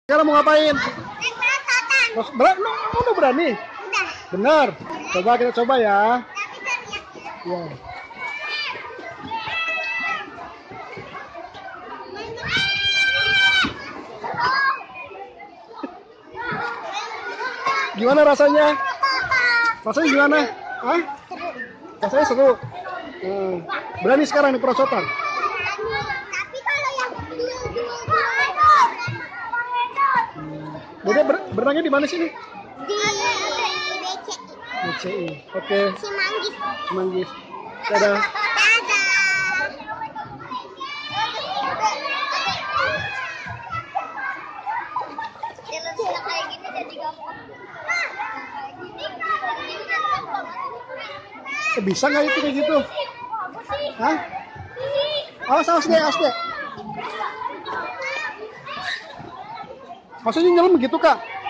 Sekarang mau ngapain? Naik perosotan. Udah berani? Udah. Benar. Coba kita coba ya. Tapi teriak. Ya. Gimana rasanya? Rasanya gimana? Hah? Rasanya seru. Berani sekarang nih perosotan? Tapi kalau yang Dede berenangnya di mana sini? di BCI. BCI. Oke. Cimanggis. Cimanggis. Dadah. Dadah. Kayak gini jadi gampang. Bisa nggak itu kayak gitu? Hah? Awas, awas deh, awas deh. Maksudnya nyelam begitu, Kak?